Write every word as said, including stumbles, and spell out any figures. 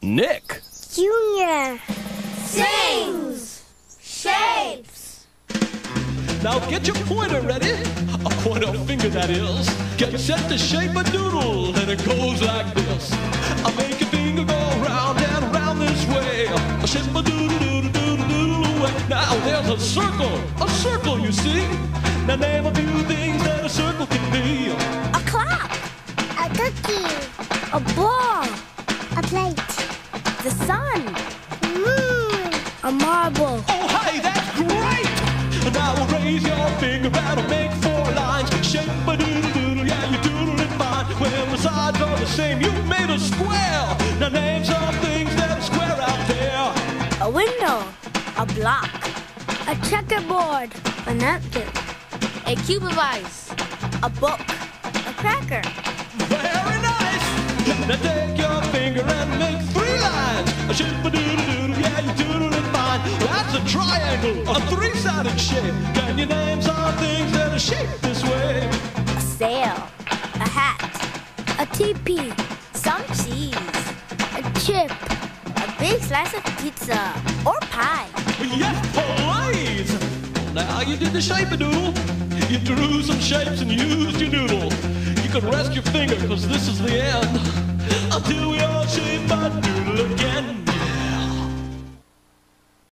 Nick. Junior. Sings. Shapes. Now get your pointer ready. A pointer finger, that is. Get set to shape a doodle, and it goes like this. I make your finger go round and round this way. I shape a doodle, doodle, doodle, doodle away. Now there's a circle, a circle, you see. Now name a few things that a circle can be. A clock. A cookie. A ball. A plate. The sun. Moon. A marble. Oh, hey, that's great! Now raise your finger and make four lines. Shape a doodle doodle, yeah, you doodle it fine. When the sides are the same, you've made a square. Now name some things that are square out there. A window. A block. A checkerboard. A napkin. A cube of ice. A book. A cracker. Very nice! Now take your finger and make three lines. Shape a doodle doodle, yeah, you doodle it fine. That's a triangle, a three-sided shape. Can you name some things that are shaped this way? A sail. A hat. A teepee. Some cheese. A chip. A big slice of pizza. Or pie. Yes, please! Now you did the shape-a-doodle. You drew some shapes and used your doodle. You can rest your finger, cause this is the end. Until we all shape a doodle again.